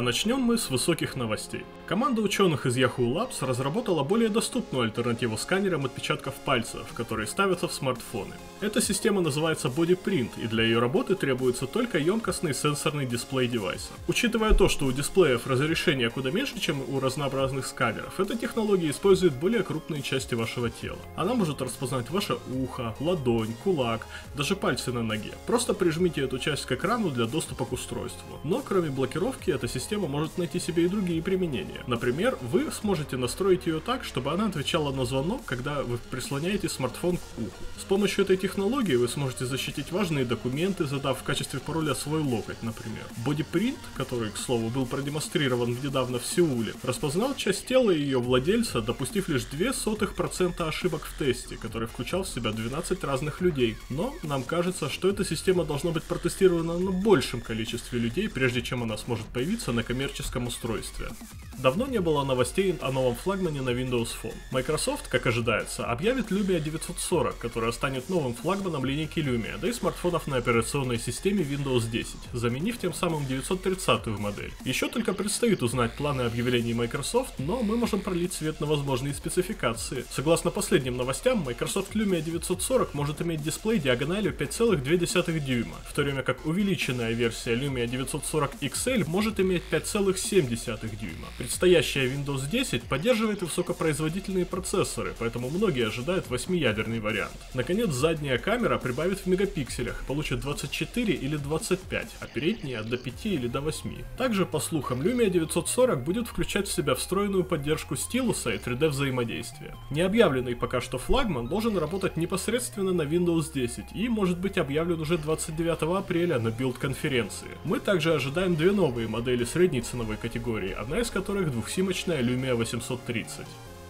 начнем мы с высоких новостей. Команда ученых из Yahoo Labs разработала более доступную альтернативу сканерам отпечатков пальцев, которые ставятся в смартфоны. Эта система называется BodyPrint, и для ее работы требуется только емкостный сенсорный дисплей девайса. Учитывая то, что у дисплеев разрешение куда меньше, чем у разнообразных сканеров, эта технология использует более крупные части вашего тела. Она может распознать ваше ухо, ладонь, кулак, даже пальцы на ноге. Просто прижмите эту часть к экрану для доступа к устройству. Но кроме блокировки, эта система может найти себе и другие применения. Например, вы сможете настроить ее так, чтобы она отвечала на звонок, когда вы прислоняете смартфон к уху. С помощью этой технологии вы сможете защитить важные документы, задав в качестве пароля свой локоть, например. BodyPrint, который, к слову, был продемонстрирован недавно в Сеуле, распознал часть тела ее владельца, допустив лишь 0,02% ошибок в тесте, который включал в себя 12 разных людей. Но нам кажется, что эта система должна быть протестирована на большем количестве людей, прежде чем она сможет появиться на коммерческом устройстве. Давно не было новостей о новом флагмане на Windows Phone. Microsoft, как ожидается, объявит Lumia 940, которая станет новым флагманом линейки Lumia, да и смартфонов на операционной системе Windows 10, заменив тем самым 930-ю модель. Еще только предстоит узнать планы объявлений Microsoft, но мы можем пролить свет на возможные спецификации. Согласно последним новостям, Microsoft Lumia 940 может иметь дисплей диагональю 5,2 дюйма, в то время как увеличенная версия Lumia 940 XL может иметь 5,7 дюйма. Предстоящая Windows 10 поддерживает высокопроизводительные процессоры, поэтому многие ожидают 8-ядерный вариант. Наконец, задняя камера прибавит в мегапикселях, получит 24 или 25, а передняя до 5 или до 8. Также, по слухам, Lumia 940 будет включать в себя встроенную поддержку стилуса и 3D взаимодействия. Необъявленный пока что флагман должен работать непосредственно на Windows 10 и может быть объявлен уже 29 апреля на билд-конференции. Мы также ожидаем две новые модели средней ценовой категории, одна из которых двухсимочная Lumia 830.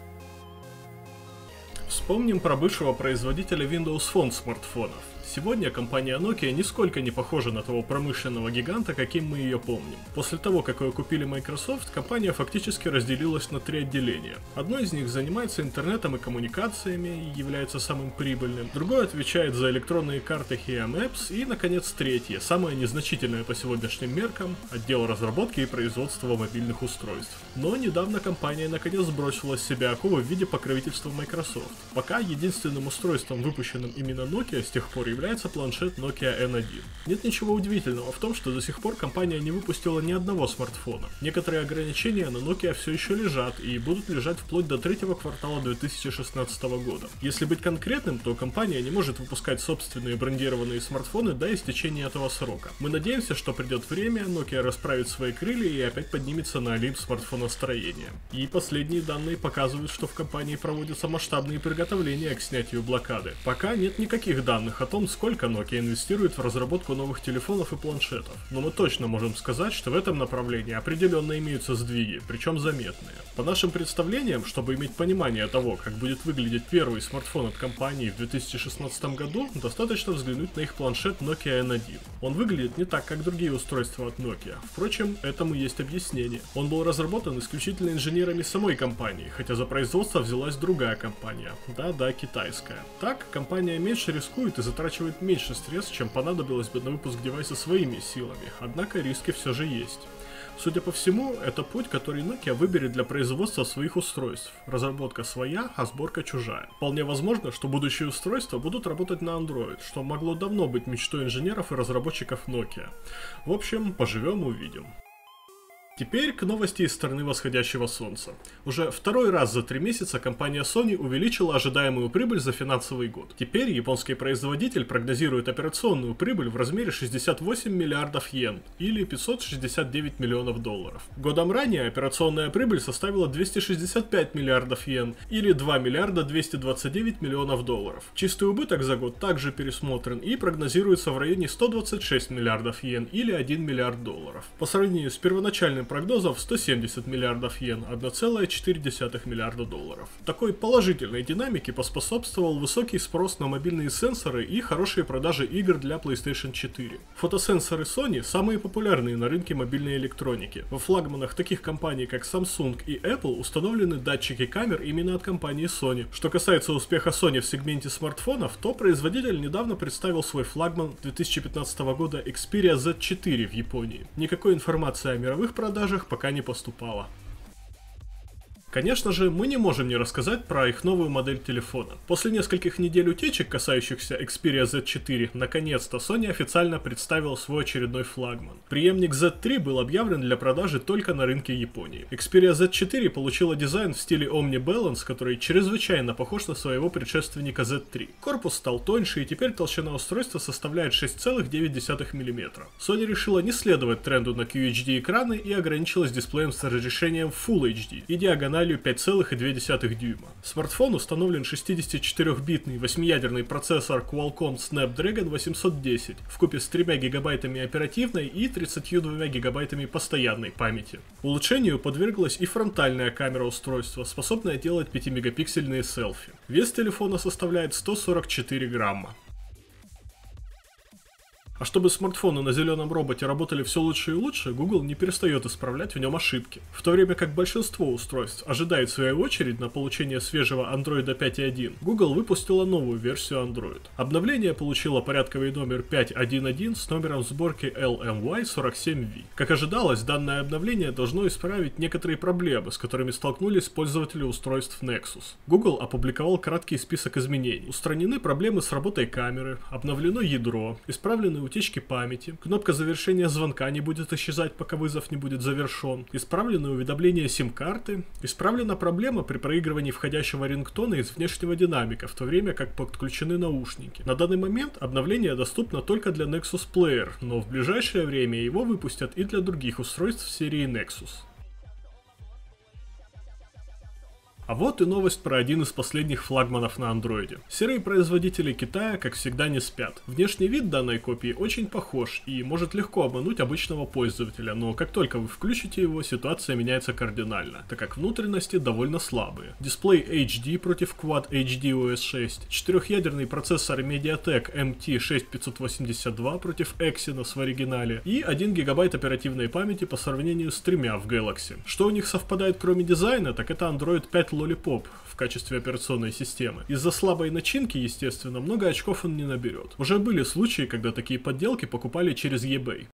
Вспомним про бывшего производителя Windows Phone смартфонов. Сегодня компания Nokia нисколько не похожа на того промышленного гиганта, каким мы ее помним. После того, как ее купили Microsoft, компания фактически разделилась на 3 отделения. Одно из них занимается интернетом и коммуникациями и является самым прибыльным. Другое отвечает за электронные карты HIA Maps. И, наконец, третье, самое незначительное по сегодняшним меркам, отдел разработки и производства мобильных устройств. Но недавно компания наконец сбросила с себя оковы в виде покровительства Microsoft. Пока единственным устройством, выпущенным именно Nokia с тех пор является планшет Nokia N1. Нет ничего удивительного в том, что до сих пор компания не выпустила ни одного смартфона. Некоторые ограничения на Nokia все еще лежат и будут лежать вплоть до третьего квартала 2016 года. Если быть конкретным, то компания не может выпускать собственные брендированные смартфоны до истечения этого срока. Мы надеемся, что придет время, Nokia расправит свои крылья и опять поднимется на олимп смартфоностроения. И последние данные показывают, что в компании проводятся масштабные приготовления к снятию блокады. Пока нет никаких данных о том, сколько Nokia инвестирует в разработку новых телефонов и планшетов. Но мы точно можем сказать, что в этом направлении определенно имеются сдвиги, причем заметные. По нашим представлениям, чтобы иметь понимание того, как будет выглядеть первый смартфон от компании в 2016 году, достаточно взглянуть на их планшет Nokia N1. Он выглядит не так, как другие устройства от Nokia. Впрочем, этому есть объяснение. Он был разработан исключительно инженерами самой компании, хотя за производство взялась другая компания. Да-да, китайская. Так, компания меньше рискует и затрачивает меньше средств, чем понадобилось бы на выпуск девайса своими силами, однако риски все же есть. Судя по всему, это путь, который Nokia выберет для производства своих устройств. Разработка своя, а сборка чужая. Вполне возможно, что будущие устройства будут работать на Android, что могло давно быть мечтой инженеров и разработчиков Nokia. В общем, поживем увидим. Теперь к новости из стороны восходящего солнца. Уже второй раз за 3 месяца компания Sony увеличила ожидаемую прибыль за финансовый год. Теперь японский производитель прогнозирует операционную прибыль в размере 68 миллиардов йен, или 569 миллионов долларов. Годом ранее операционная прибыль составила 265 миллиардов йен, или 2 миллиарда 229 миллионов долларов. Чистый убыток за год также пересмотрен и прогнозируется в районе 126 миллиардов йен, или 1 миллиард долларов. По сравнению с первоначальным прогнозов 170 миллиардов йен, 1,4 миллиарда долларов. Такой положительной динамике поспособствовал высокий спрос на мобильные сенсоры и хорошие продажи игр для PlayStation 4. Фотосенсоры Sony самые популярные на рынке мобильной электроники. Во флагманах таких компаний, как Samsung и Apple, установлены датчики камер именно от компании Sony. Что касается успеха Sony в сегменте смартфонов, то производитель недавно представил свой флагман 2015 года Xperia Z4 в Японии. Никакой информации о мировых продажах продажах пока не поступало. Конечно же, мы не можем не рассказать про их новую модель телефона. После нескольких недель утечек, касающихся Xperia Z4, наконец-то Sony официально представил свой очередной флагман. Преемник Z3 был объявлен для продажи только на рынке Японии. Xperia Z4 получила дизайн в стиле Omni Balance, который чрезвычайно похож на своего предшественника Z3. Корпус стал тоньше, и теперь толщина устройства составляет 6,9 мм. Sony решила не следовать тренду на QHD экраны и ограничилась дисплеем с разрешением Full HD и диагональю 5,2 дюйма. Смартфон установлен 64-битный 8-ядерный процессор Qualcomm Snapdragon 810 вкупе с 3 гигабайтами оперативной и 32 гигабайтами постоянной памяти. Улучшению подверглась и фронтальная камера устройства, способная делать 5-мегапиксельные селфи. Вес телефона составляет 144 грамма. А чтобы смартфоны на зеленом роботе работали все лучше и лучше, Google не перестает исправлять в нем ошибки. В то время как большинство устройств ожидает свою очередь на получение свежего Android 5.1, Google выпустила новую версию Android. Обновление получило порядковый номер 5.1.1 с номером сборки LMY47V. Как ожидалось, данное обновление должно исправить некоторые проблемы, с которыми столкнулись пользователи устройств Nexus. Google опубликовал краткий список изменений. Устранены проблемы с работой камеры, обновлено ядро, исправлены утечки памяти, кнопка завершения звонка не будет исчезать, пока вызов не будет завершен, исправлены уведомления сим-карты, исправлена проблема при проигрывании входящего рингтона из внешнего динамика, в то время как подключены наушники. На данный момент обновление доступно только для Nexus Player, но в ближайшее время его выпустят и для других устройств серии Nexus. А вот и новость про один из последних флагманов на андроиде. Серые производители Китая, как всегда, не спят. Внешний вид данной копии очень похож и может легко обмануть обычного пользователя, но как только вы включите его, ситуация меняется кардинально, так как внутренности довольно слабые. Дисплей HD против Quad HD OS 6, 4-ядерный процессор MediaTek MT6582 против Exynos в оригинале и 1 гигабайт оперативной памяти по сравнению с 3 в Galaxy. Что у них совпадает кроме дизайна, так это Android 5 Lollipop в качестве операционной системы. Из-за слабой начинки, естественно, много очков он не наберет. Уже были случаи, когда такие подделки покупали через eBay.